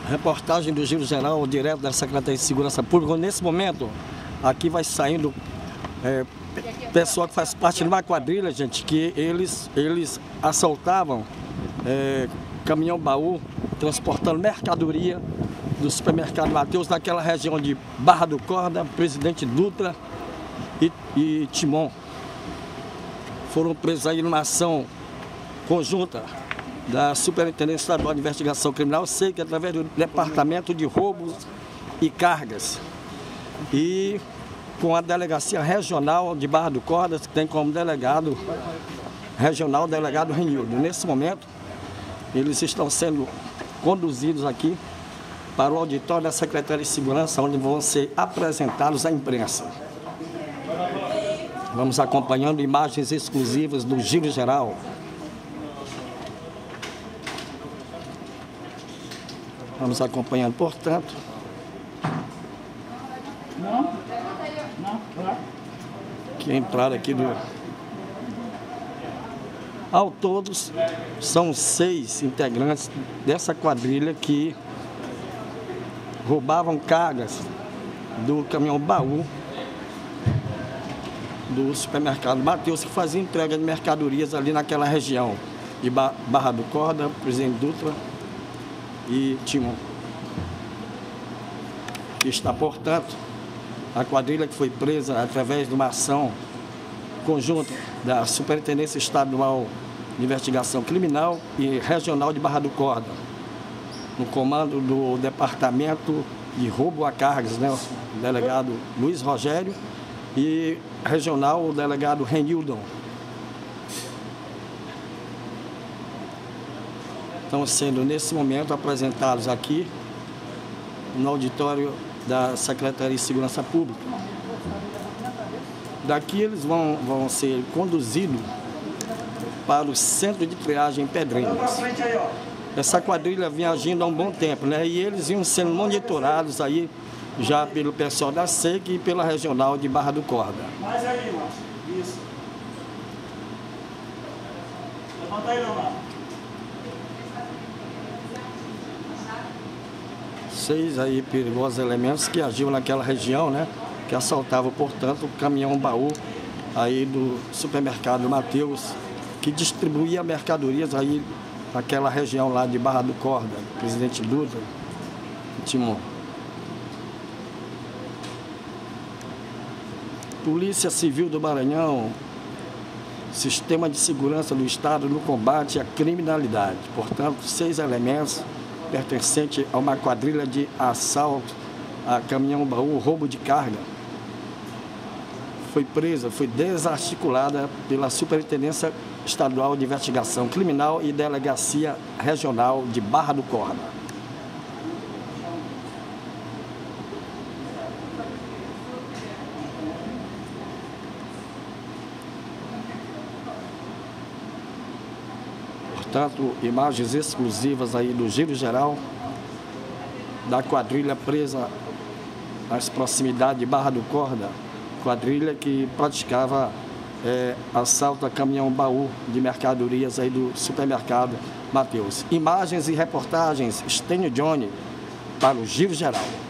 Reportagem do Giro Geral, direto da Secretaria de Segurança Pública. Nesse momento, aqui vai saindo pessoal que faz parte de uma quadrilha, gente, que eles assaltavam caminhão-baú, transportando mercadoria do supermercado Mateus, naquela região de Barra do Corda, Presidente Dutra e Timon. Foram presos aí numa ação conjunta da Superintendência Estadual de Investigação Criminal, sei que através do Departamento de Roubos e Cargas, e com a Delegacia Regional de Barra do Corda, que tem como delegado regional o delegado Renildo. Nesse momento, eles estão sendo conduzidos aqui para o auditório da Secretaria de Segurança, onde vão ser apresentados à imprensa. Vamos acompanhando imagens exclusivas do Giro Geral. Vamos acompanhando, portanto, que a entrada aqui do... Ao todos, são 6 integrantes dessa quadrilha que roubavam cargas do caminhão-baú do supermercado Mateus, que fazia entrega de mercadorias ali naquela região de Barra do Corda, Presidente Dutra e Timon. Que está, portanto, a quadrilha que foi presa através de uma ação conjunta da Superintendência Estadual de Investigação Criminal e Regional de Barra do Corda, no comando do Departamento de Roubo a Cargas, né, o delegado Luiz Rogério, e regional o delegado Renildo. Estão sendo, nesse momento, apresentados aqui no auditório da Secretaria de Segurança Pública. Daqui eles vão ser conduzidos para o Centro de Triagem Pedrinhas. Essa quadrilha vinha agindo há um bom tempo, né? E eles iam sendo monitorados aí já pelo pessoal da SEC e pela regional de Barra do Corda. Mais aí, Márcio. Isso. Levanta aí, não, Márcio. 6 aí perigosos elementos que agiam naquela região, né? Que assaltavam, portanto, o caminhão-baú aí do supermercado Mateus, que distribuía mercadorias aí naquela região lá de Barra do Corda, Presidente Dutra e Timon. Polícia Civil do Maranhão, Sistema de Segurança do Estado no combate à criminalidade. Portanto, 6 elementos pertencentes a uma quadrilha de assalto a caminhão-baú, roubo de carga. Foi presa, foi desarticulada pela Superintendência Estadual de Investigação Criminal e Delegacia Regional de Barra do Corda. Portanto, imagens exclusivas aí do Giro Geral da quadrilha presa nas proximidades de Barra do Corda, quadrilha que praticava assalto a caminhão-baú de mercadorias aí do supermercado Mateus. Imagens e reportagens, Stênio Johnny, para o Giro Geral.